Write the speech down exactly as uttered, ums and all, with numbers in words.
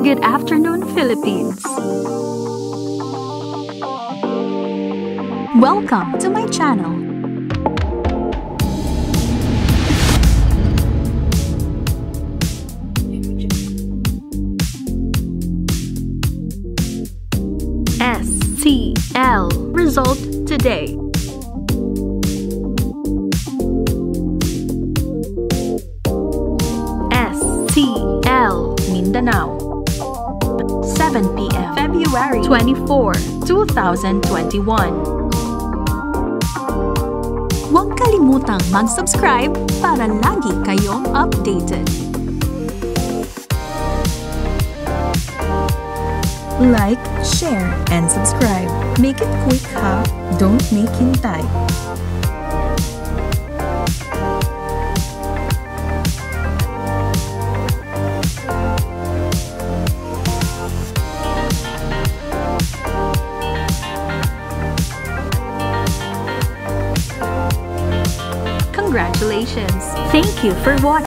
Good afternoon, Philippines. Welcome to my channel. S T L Result Today. S T L Mindanao, seven p m February twenty-fourth, two thousand twenty-one. Huwag kalimutang mag-subscribe para lagi kayong updated. Like, share, and subscribe. Make it quick ha, don't make hintay. Congratulations! Thank you for watching.